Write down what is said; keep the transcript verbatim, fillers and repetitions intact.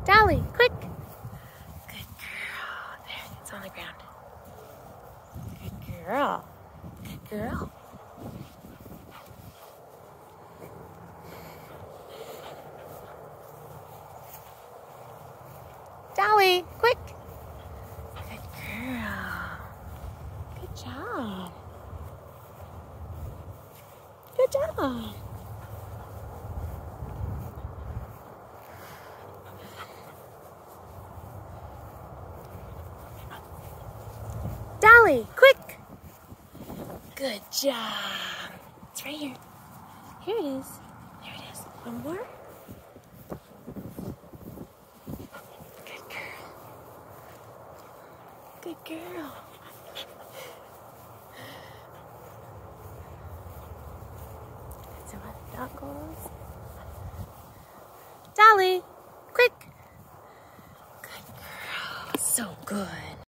Dolly, quick. Good girl. There, it's on the ground. Good girl. Good girl. Dolly, quick. Good girl. Good job. Good job. Dolly, quick. Good job. It's right here. Here it is. There it is. One more. Good girl. Good girl. So what that goes. Dolly, quick. Good girl. So good.